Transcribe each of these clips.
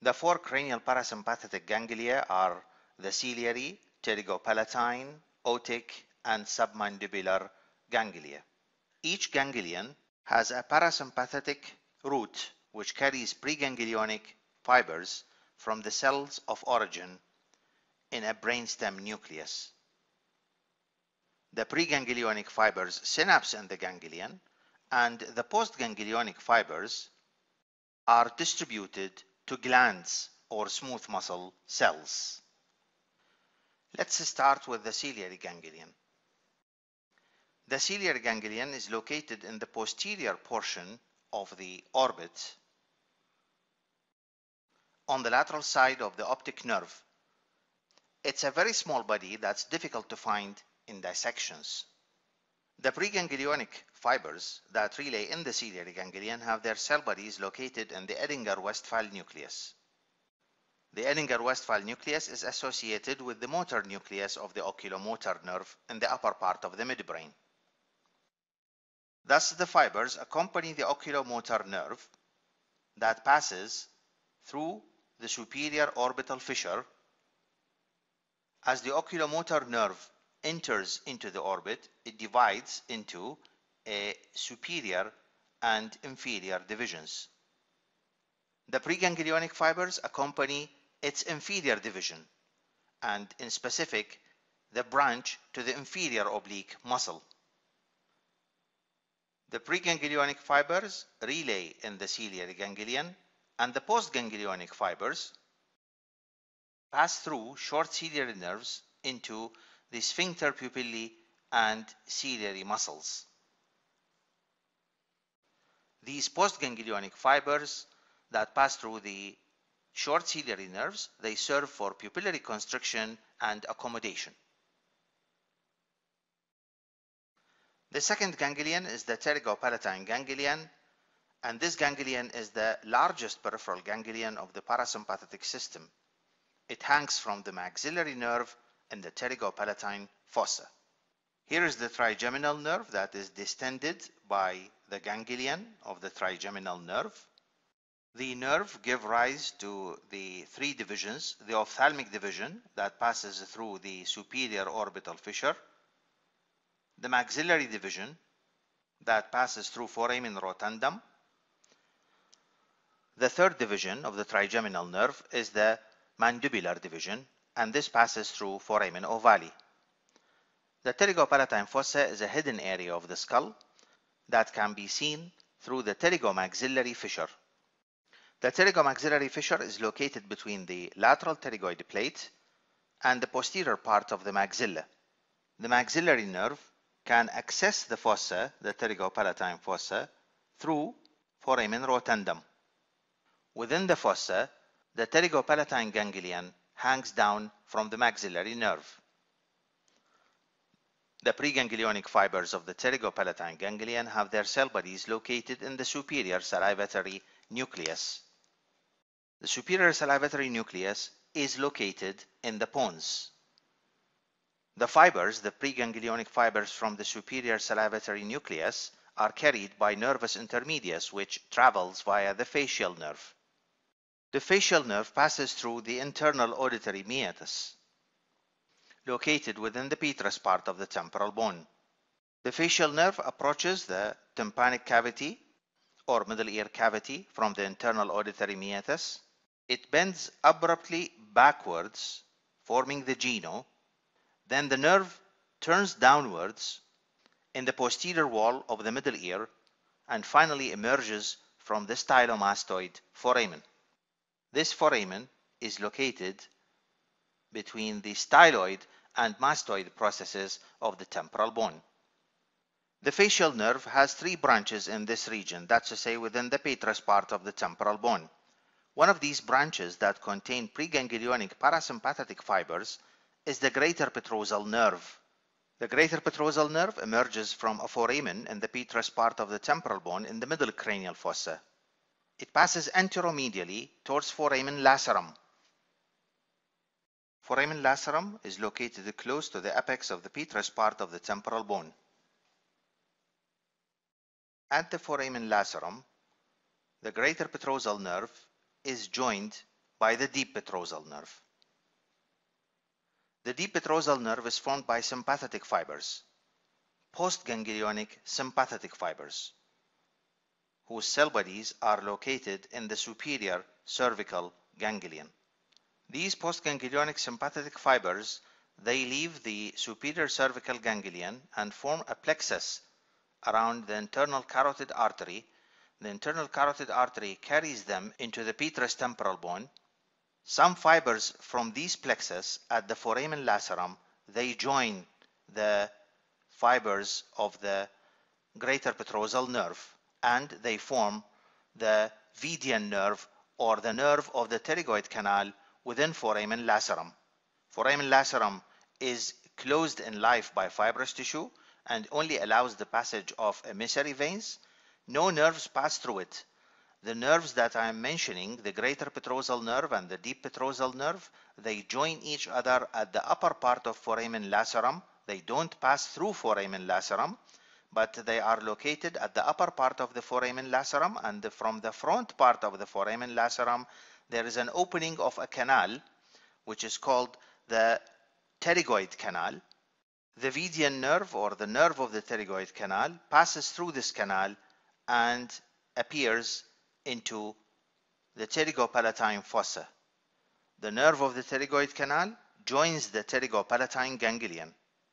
The four cranial parasympathetic ganglia are the ciliary, pterygopalatine, otic, and submandibular ganglia. Each ganglion has a parasympathetic root which carries preganglionic fibers from the cells of origin in a brainstem nucleus. The preganglionic fibers synapse in the ganglion, and the postganglionic fibers are distributed to glands or smooth muscle cells. Let's start with the ciliary ganglion. The ciliary ganglion is located in the posterior portion of the orbit on the lateral side of the optic nerve. It's a very small body that's difficult to find in dissections. The preganglionic fibers that relay in the ciliary ganglion have their cell bodies located in the Edinger-Westphal nucleus. The Edinger-Westphal nucleus is associated with the motor nucleus of the oculomotor nerve in the upper part of the midbrain. Thus, the fibers accompany the oculomotor nerve that passes through the superior orbital fissure. As the oculomotor nerve enters into the orbit, it divides into a superior and inferior divisions. The preganglionic fibers accompany its inferior division, and in specific, the branch to the inferior oblique muscle. The preganglionic fibers relay in the ciliary ganglion, and the postganglionic fibers pass through short ciliary nerves into the sphincter pupillae and ciliary muscles. These postganglionic fibers that pass through the short ciliary nerves, they serve for pupillary constriction and accommodation. The second ganglion is the Pterygopalatine ganglion, and this ganglion is the largest peripheral ganglion of the parasympathetic system. It hangs from the maxillary nerve in the pterygopalatine fossa. Here is the trigeminal nerve that is distended by the ganglion of the trigeminal nerve. The nerve gives rise to the three divisions: the ophthalmic division that passes through the superior orbital fissure, the maxillary division that passes through foramen rotundum. The third division of the trigeminal nerve is the mandibular division, and this passes through foramen ovale. The pterygopalatine fossa is a hidden area of the skull that can be seen through the pterygomaxillary fissure. The pterygomaxillary fissure is located between the lateral pterygoid plate and the posterior part of the maxilla. The maxillary nerve can access the fossa, the pterygopalatine fossa, through foramen rotundum. Within the fossa, the pterygopalatine ganglion hangs down from the maxillary nerve. The preganglionic fibers of the pterygopalatine ganglion have their cell bodies located in the superior salivatory nucleus. The superior salivatory nucleus is located in the pons. The fibers, the preganglionic fibers from the superior salivatory nucleus, are carried by nervus intermedius, which travels via the facial nerve. The facial nerve passes through the internal auditory meatus, located within the petrous part of the temporal bone. The facial nerve approaches the tympanic cavity or middle ear cavity from the internal auditory meatus. It bends abruptly backwards, forming the geno. Then the nerve turns downwards in the posterior wall of the middle ear and finally emerges from the stylomastoid foramen. This foramen is located between the styloid and mastoid processes of the temporal bone. The facial nerve has three branches in this region, that's to say within the petrous part of the temporal bone. One of these branches that contain preganglionic parasympathetic fibers is the greater petrosal nerve. The greater petrosal nerve emerges from a foramen in the petrous part of the temporal bone in the middle cranial fossa. It passes anteromedially towards foramen lacerum. Foramen lacerum is located close to the apex of the petrous part of the temporal bone. At the foramen lacerum, the greater petrosal nerve is joined by the deep petrosal nerve. The deep petrosal nerve is formed by sympathetic fibers, postganglionic sympathetic fibers, whose cell bodies are located in the superior cervical ganglion. These postganglionic sympathetic fibers, they leave the superior cervical ganglion and form a plexus around the internal carotid artery. The internal carotid artery carries them into the petrostemporal bone. Some fibers from these plexus at the foramen lacerum, they join the fibers of the greater petrosal nerve and they form the vidian nerve, or the nerve of the pterygoid canal within foramen lacerum. Foramen lacerum is closed in life by fibrous tissue and only allows the passage of emissary veins. No nerves pass through it. The nerves that I am mentioning, the greater petrosal nerve and the deep petrosal nerve, they join each other at the upper part of foramen lacerum. They don't pass through foramen lacerum, but they are located at the upper part of the foramen lacerum, and from the front part of the foramen lacerum, there is an opening of a canal, which is called the pterygoid canal. The vidian nerve, or the nerve of the pterygoid canal, passes through this canal and appears into the pterygopalatine fossa. The nerve of the pterygoid canal joins the pterygopalatine ganglion.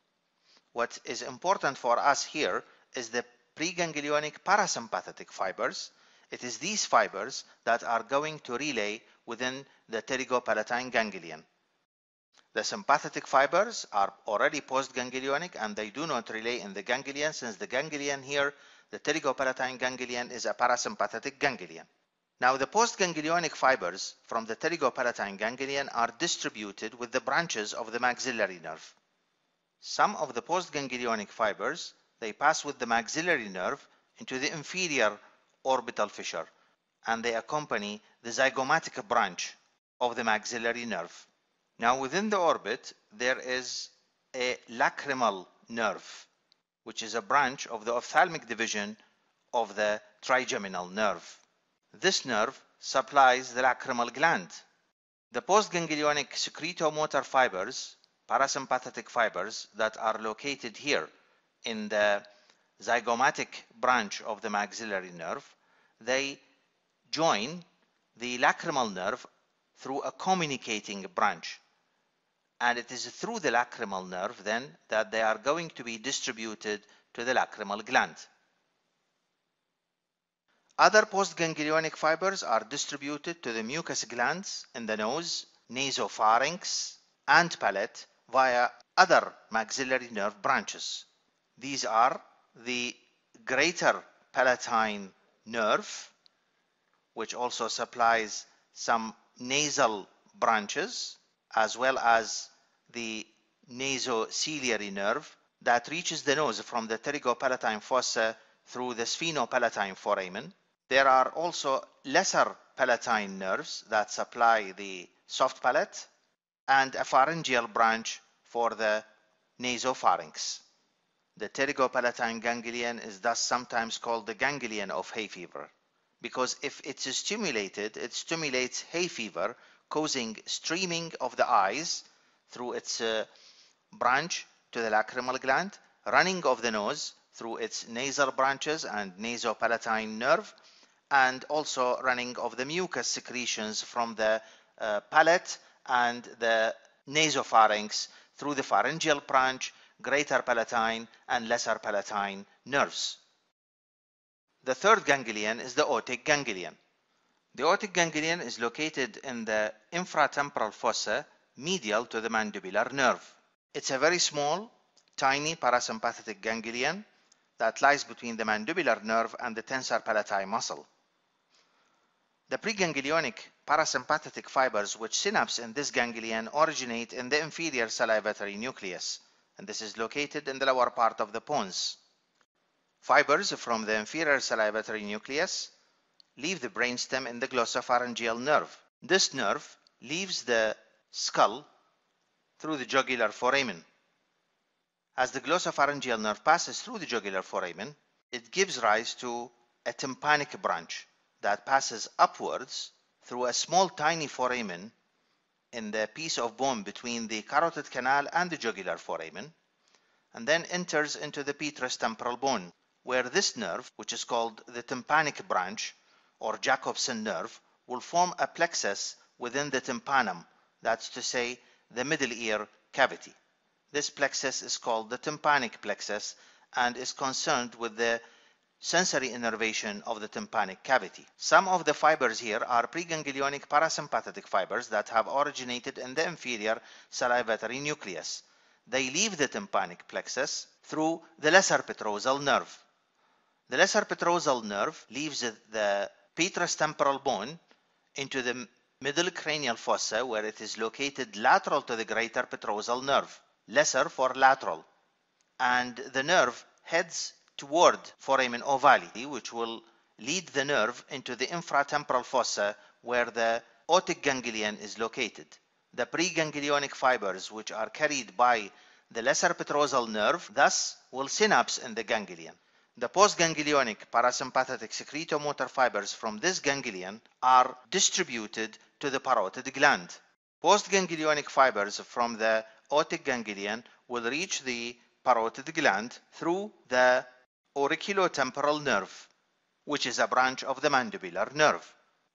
What is important for us here is the preganglionic parasympathetic fibers. It is these fibers that are going to relay within the pterygopalatine ganglion. The sympathetic fibers are already postganglionic and they do not relay in the ganglion, since the ganglion here, the pterygopalatine ganglion, is a parasympathetic ganglion. Now the postganglionic fibers from the pterygopalatine ganglion are distributed with the branches of the maxillary nerve. Some of the postganglionic fibers, they pass with the maxillary nerve into the inferior orbital fissure and they accompany the zygomatic branch of the maxillary nerve. Now within the orbit there is a lacrimal nerve, which is a branch of the ophthalmic division of the trigeminal nerve. This nerve supplies the lacrimal gland. The postganglionic secretomotor fibers, parasympathetic fibers that are located here in the zygomatic branch of the maxillary nerve, they join the lacrimal nerve through a communicating branch. And it is through the lacrimal nerve then that they are going to be distributed to the lacrimal gland. Other postganglionic fibers are distributed to the mucous glands in the nose, nasopharynx, and palate via other maxillary nerve branches. These are the greater palatine nerve, which also supplies some nasal branches, as well as the nasociliary nerve that reaches the nose from the pterygopalatine fossa through the sphenopalatine foramen. There are also lesser palatine nerves that supply the soft palate and a pharyngeal branch for the nasopharynx. The pterygopalatine ganglion is thus sometimes called the ganglion of hay fever, because if it is stimulated, it stimulates hay fever, causing streaming of the eyes through its branch to the lacrimal gland, running of the nose through its nasal branches and nasopalatine nerve, and also running of the mucus secretions from the palate and the nasopharynx through the pharyngeal branch, greater palatine and lesser palatine nerves. The third ganglion is the otic ganglion. The otic ganglion is located in the infratemporal fossa medial to the mandibular nerve. It's a very small, tiny parasympathetic ganglion that lies between the mandibular nerve and the tensor palati muscle. The preganglionic parasympathetic fibers which synapse in this ganglion originate in the inferior salivatory nucleus, and this is located in the lower part of the pons. Fibers from the inferior salivatory nucleus leave the brainstem in the glossopharyngeal nerve. This nerve leaves the skull through the jugular foramen. As the glossopharyngeal nerve passes through the jugular foramen, it gives rise to a tympanic branch that passes upwards through a small tiny foramen in the piece of bone between the carotid canal and the jugular foramen, and then enters into the petrous temporal bone, where this nerve, which is called the tympanic branch or Jacobson nerve, will form a plexus within the tympanum, that's to say, the middle ear cavity. This plexus is called the tympanic plexus and is concerned with the sensory innervation of the tympanic cavity. Some of the fibers here are preganglionic parasympathetic fibers that have originated in the inferior salivatory nucleus. They leave the tympanic plexus through the lesser petrosal nerve. The lesser petrosal nerve leaves the petrous temporal bone into the middle cranial fossa, where it is located lateral to the greater petrosal nerve, lesser for lateral, and the nerve heads toward foramen ovale, which will lead the nerve into the infratemporal fossa, where the otic ganglion is located. The preganglionic fibers, which are carried by the lesser petrosal nerve, thus will synapse in the ganglion. The postganglionic parasympathetic secretomotor fibers from this ganglion are distributed to the parotid gland. Postganglionic fibers from the otic ganglion will reach the parotid gland through the auriculotemporal nerve, which is a branch of the mandibular nerve.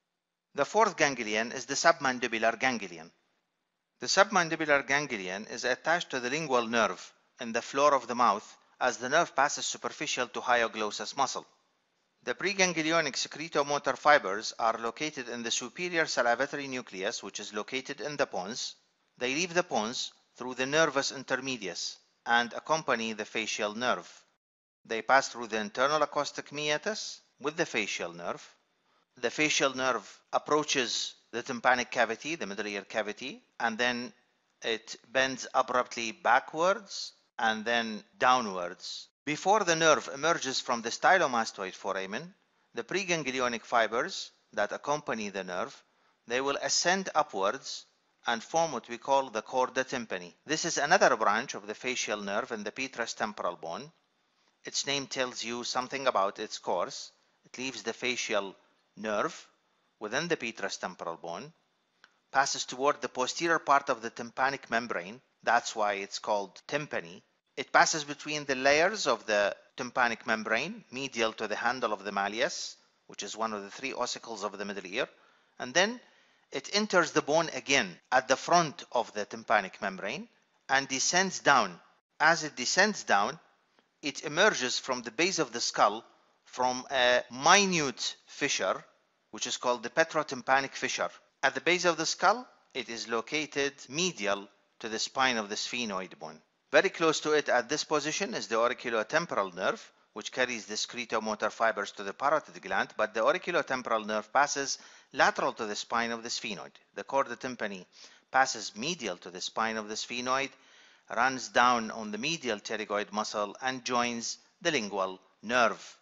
The fourth ganglion is the submandibular ganglion. The submandibular ganglion is attached to the lingual nerve in the floor of the mouth as the nerve passes superficial to hyoglossus muscle. The preganglionic secretomotor fibers are located in the superior salivatory nucleus, which is located in the pons. They leave the pons through the nervus intermedius and accompany the facial nerve. They pass through the internal acoustic meatus with the facial nerve. The facial nerve approaches the tympanic cavity, the middle ear cavity, and then it bends abruptly backwards and then downwards. Before the nerve emerges from the stylomastoid foramen, the preganglionic fibers that accompany the nerve, they will ascend upwards and form what we call the Chorda tympani. This is another branch of the facial nerve in the petrous temporal bone. Its name tells you something about its course. It leaves the facial nerve within the petrous temporal bone, passes toward the posterior part of the tympanic membrane. That's why it's called tympani. It passes between the layers of the tympanic membrane, medial to the handle of the malleus, which is one of the three ossicles of the middle ear, and then it enters the bone again at the front of the tympanic membrane and descends down. As it descends down, it emerges from the base of the skull from a minute fissure, which is called the petrotympanic fissure. At the base of the skull, it is located medial to the spine of the sphenoid bone. Very close to it at this position is the auriculotemporal nerve, which carries the secretomotor fibers to the parotid gland, but the auriculotemporal nerve passes lateral to the spine of the sphenoid. The Chorda tympani passes medial to the spine of the sphenoid, runs down on the medial pterygoid muscle and joins the lingual nerve.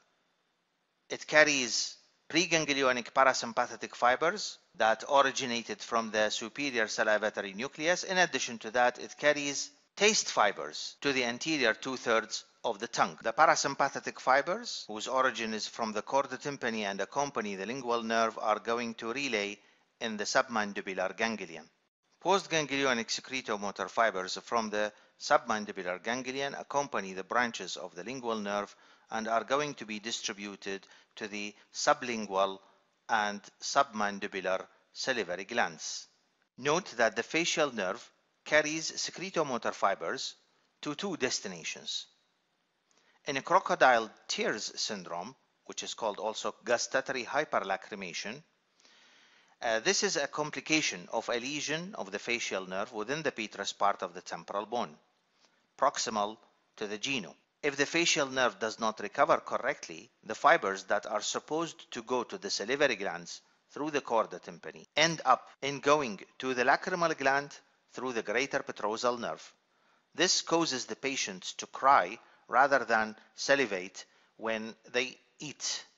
It carries preganglionic parasympathetic fibers that originated from the superior salivatory nucleus. In addition to that, it carries taste fibers to the anterior two-thirds of the tongue. The parasympathetic fibers, whose origin is from the Chorda tympani and accompany the lingual nerve, are going to relay in the submandibular ganglion. Postganglionic secretomotor fibers from the submandibular ganglion accompany the branches of the lingual nerve and are going to be distributed to the sublingual and submandibular salivary glands. Note that the facial nerve carries secretomotor fibers to two destinations. In a crocodile tears syndrome, which is called also gustatory hyperlacrimation, this is a complication of a lesion of the facial nerve within the petrous part of the temporal bone, proximal to the genu. If the facial nerve does not recover correctly, the fibers that are supposed to go to the salivary glands through the Chorda tympani end up in going to the lacrimal gland through the greater petrosal nerve. This causes the patients to cry rather than salivate when they eat.